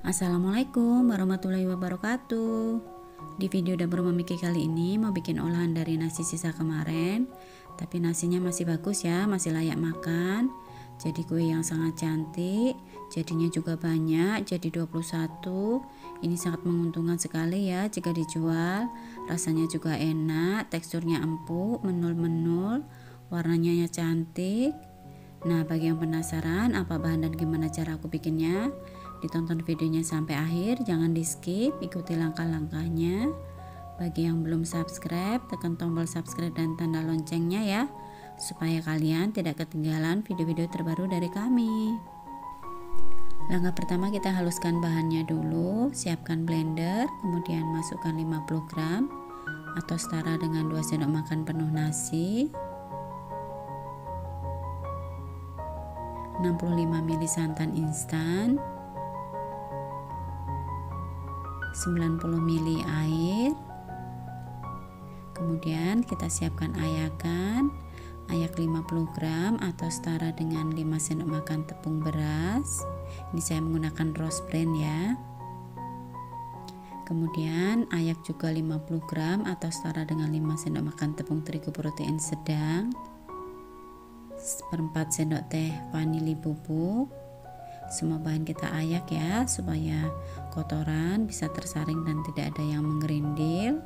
Assalamualaikum warahmatullahi wabarakatuh. Di video dapur Mami Ki kali ini mau bikin olahan dari nasi sisa kemarin. Tapi nasinya masih bagus ya, masih layak makan. Jadi kue yang sangat cantik, jadinya juga banyak, jadi 21. Ini sangat menguntungkan sekali ya jika dijual. Rasanya juga enak, teksturnya empuk, menul-menul, warnanya cantik. Nah, bagi yang penasaran apa bahan dan gimana cara aku bikinnya, ditonton videonya sampai akhir, jangan di skip, ikuti langkah-langkahnya. Bagi yang belum subscribe, tekan tombol subscribe dan tanda loncengnya ya, supaya kalian tidak ketinggalan video-video terbaru dari kami. Langkah pertama, kita haluskan bahannya dulu. Siapkan blender, kemudian masukkan 50 gram atau setara dengan 2 sendok makan penuh nasi, 65 ml santan instan, 90 ml air. Kemudian kita siapkan ayakan, ayak 50 gram atau setara dengan 5 sendok makan tepung beras. Ini saya menggunakan rose bran ya. Kemudian ayak juga 50 gram atau setara dengan 5 sendok makan tepung terigu protein sedang, seperempat sendok teh vanili bubuk. Semua bahan kita ayak ya, supaya kotoran bisa tersaring dan tidak ada yang menggerindil.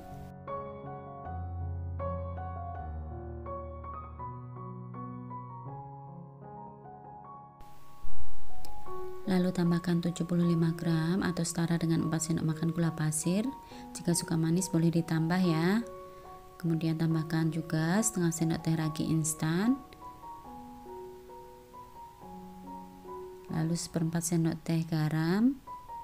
Lalu tambahkan 75 gram atau setara dengan 4 sendok makan gula pasir. Jika suka manis boleh ditambah ya. Kemudian tambahkan juga setengah sendok teh ragi instan, lalu seperempat sendok teh garam,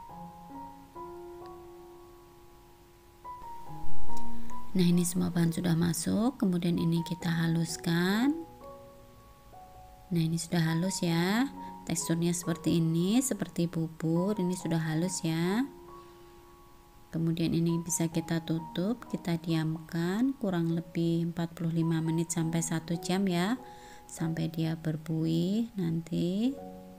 nah ini semua bahan sudah masuk. Kemudian ini kita haluskan. Nah ini sudah halus ya, teksturnya seperti ini, seperti bubur. Ini sudah halus ya. Kemudian ini bisa kita tutup, kita diamkan kurang lebih 45 menit sampai 1 jam ya, sampai dia berbuih nanti.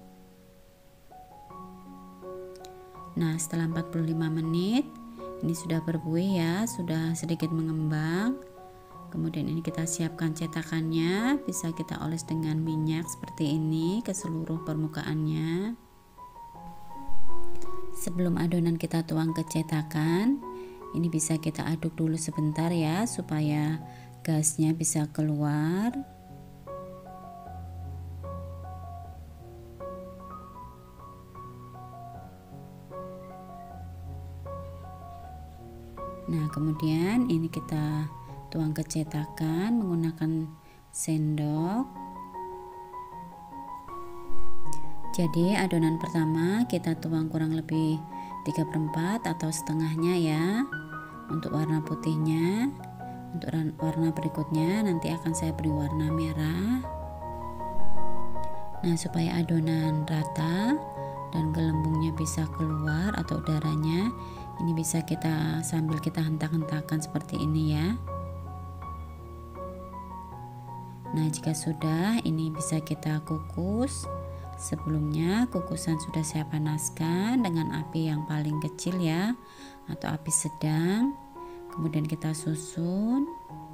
Nah setelah 45 menit ini sudah berbuih ya, sudah sedikit mengembang. Kemudian ini kita siapkan cetakannya, bisa kita oles dengan minyak seperti ini ke seluruh permukaannya. Sebelum adonan kita tuang ke cetakan, ini bisa kita aduk dulu sebentar ya, supaya gasnya bisa keluar. Nah kemudian ini kita tuang ke cetakan menggunakan sendok. Jadi adonan pertama kita tuang kurang lebih 3/4 atau setengahnya ya, untuk warna putihnya. Untuk warna berikutnya nanti akan saya beri warna merah. Nah supaya adonan rata dan gelembungnya bisa keluar atau udaranya, ini bisa kita sambil kita hentak-hentakan seperti ini ya. Nah jika sudah, ini bisa kita kukus. Sebelumnya kukusan sudah saya panaskan dengan api yang paling kecil ya, atau api sedang. Kemudian kita susun.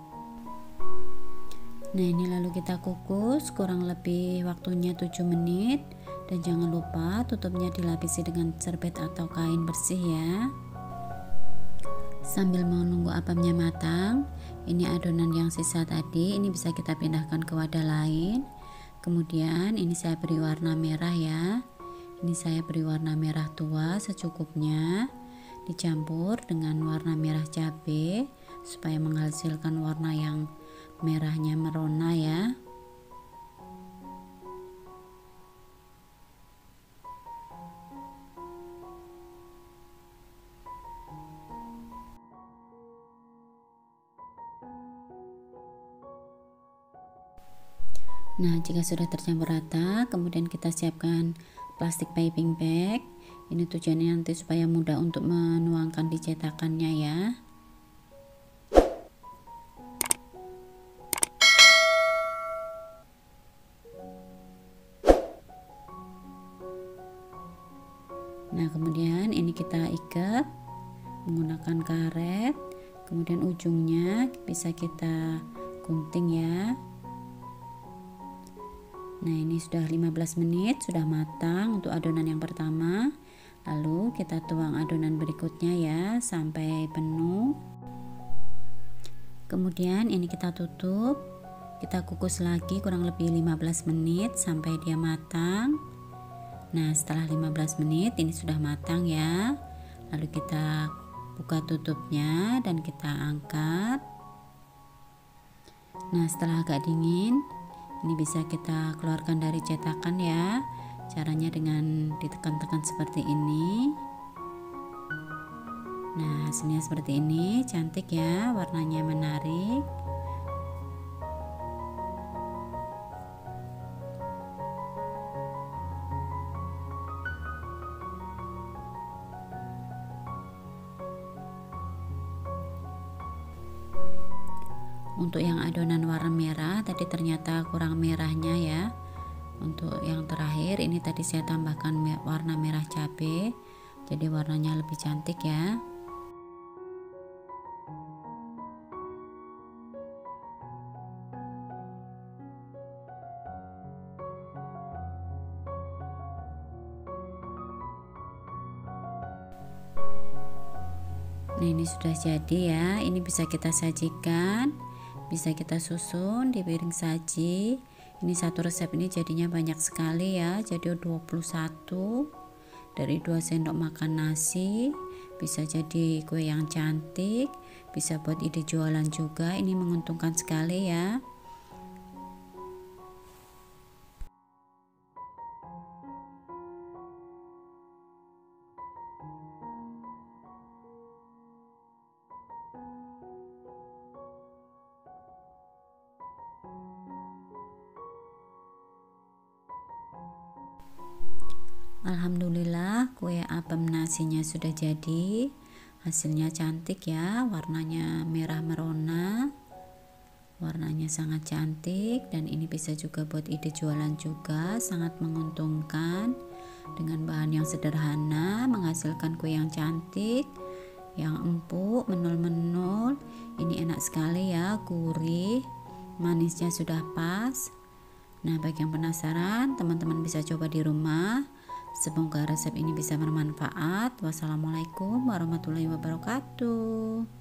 Nah ini lalu kita kukus kurang lebih waktunya 7 menit. Dan jangan lupa tutupnya dilapisi dengan serbet atau kain bersih ya. Sambil menunggu apamnya matang, ini adonan yang sisa tadi ini bisa kita pindahkan ke wadah lain. Kemudian ini saya beri warna merah ya. Ini saya beri warna merah tua secukupnya, dicampur dengan warna merah cabai supaya menghasilkan warna yang merahnya merona ya. Nah jika sudah tercampur rata, kemudian kita siapkan plastik piping bag. Ini tujuannya nanti supaya mudah untuk menuangkan di cetakannya ya. Nah, kemudian ini kita ikat menggunakan karet, kemudian ujungnya bisa kita gunting ya. Nah, ini sudah 15 menit, sudah matang untuk adonan yang pertama. Lalu kita tuang adonan berikutnya ya sampai penuh. Kemudian ini kita tutup, kita kukus lagi kurang lebih 15 menit sampai dia matang. Nah, setelah 15 menit ini sudah matang ya. Lalu kita buka tutupnya dan kita angkat. Nah, setelah agak dingin, ini bisa kita keluarkan dari cetakan ya. Caranya dengan ditekan-tekan seperti ini. Nah, hasilnya seperti ini, cantik ya, warnanya menarik. Untuk yang adonan warna merah tadi ternyata kurang merahnya ya. Untuk yang terakhir ini tadi saya tambahkan warna merah cabai, jadi warnanya lebih cantik ya. Nah, ini sudah jadi ya. Ini bisa kita sajikan, bisa kita susun di piring saji. Ini satu resep ini jadinya banyak sekali ya. Jadi 21 dari 2 sendok makan nasi. Bisa jadi kue yang cantik, bisa buat ide jualan juga. Ini menguntungkan sekali ya. Alhamdulillah kue apem nasinya sudah jadi. Hasilnya cantik ya, warnanya merah merona, warnanya sangat cantik, dan ini bisa juga buat ide jualan juga, sangat menguntungkan. Dengan bahan yang sederhana menghasilkan kue yang cantik, yang empuk, menul-menul. Ini enak sekali ya, gurih, manisnya sudah pas. Nah, bagi yang penasaran, teman-teman bisa coba di rumah. Semoga resep ini bisa bermanfaat. Wassalamualaikum warahmatullahi wabarakatuh.